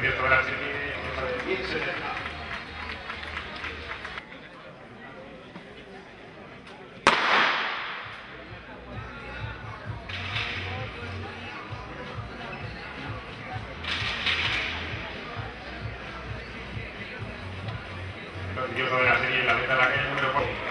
cierto de la serie de 10-70. Los 18 de la serie, la meta de la calle número 4.